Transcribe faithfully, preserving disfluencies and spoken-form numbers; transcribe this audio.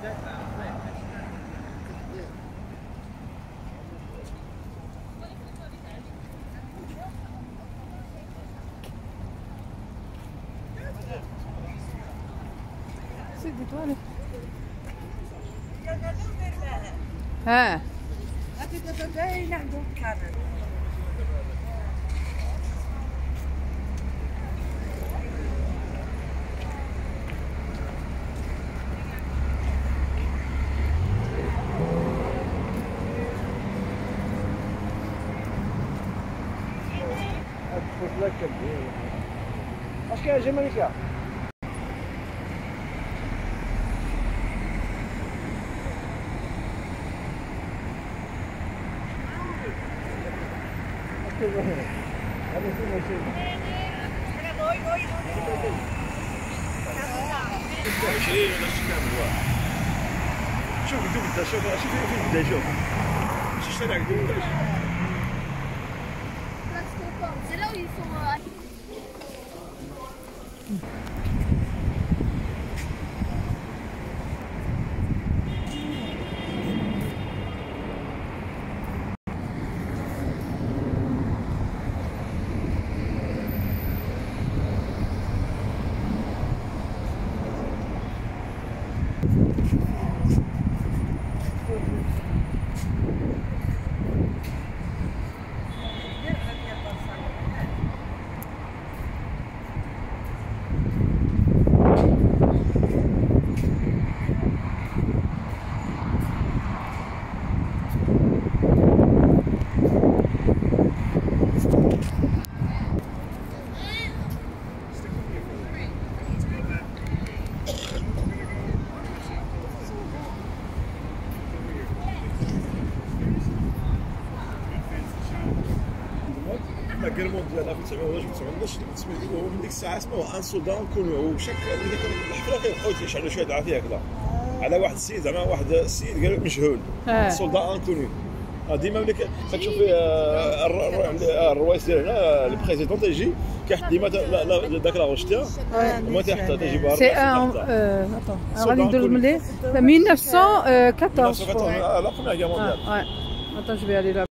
سيدي طوالي. ها اش كاين جمالك؟ عشرين ولا شي كامل واحد. شوف دوك بدا شوف شوف فين بدا شوف. شي الشارع دوك بدا. C'est là où ils sont. لا كيرمون ديال ألف وتسعمية وتسعطاش هو من ديك الساعه اسمه ان سولدان كون هو شك من ديك الحفله كيبقاو تيشعلوا شي دعاء فيها هكذا على واحد السيد زعما واحد السيد قال مجهول سولدان انكوني ديما ملي كتشوفي الرئيس ديال هنا البريزيدون تيجي كيحط ديما داك لاغوش تاعو هما تيحطها تيجي بها سي ان غادي نديرو ملي ألف وتسعمية وأربعطاش لا بروميير غير مونديال اه attends je vais aller là